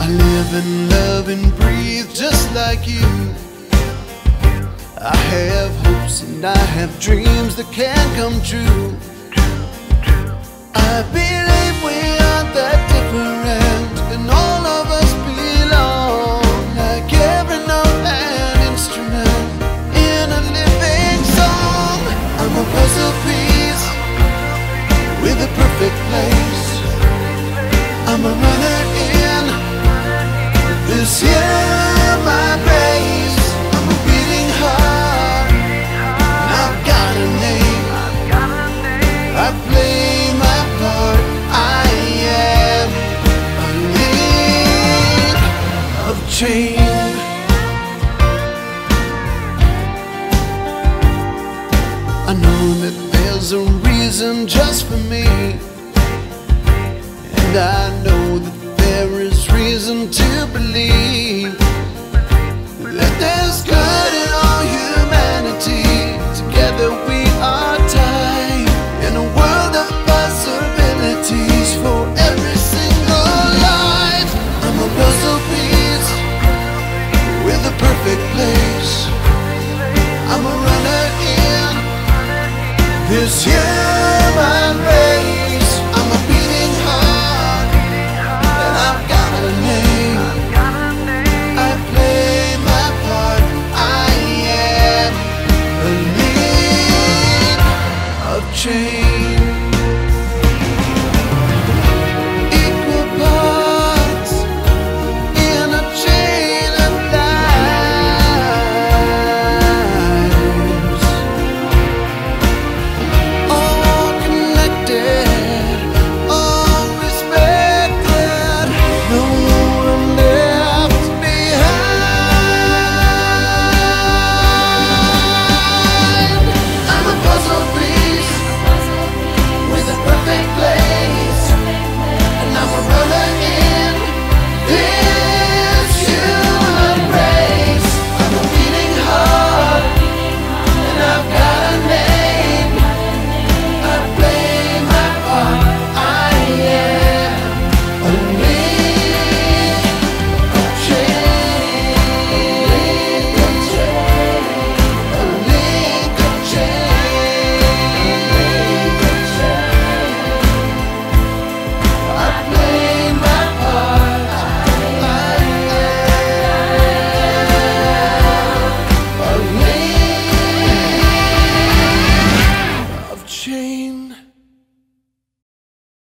I live and love and breathe just like you. I have hopes and I have dreams that can come true. I believe we aren't that different, and all of us belong, like every note and instrument in a living song. I'm a puzzle piece with a perfect place. I'm a runner in this here my place. I'm a beating heart, and I've got a name. I play my part. I am a link of change. I know that there's a reason just for me, and I know that there is reason to believe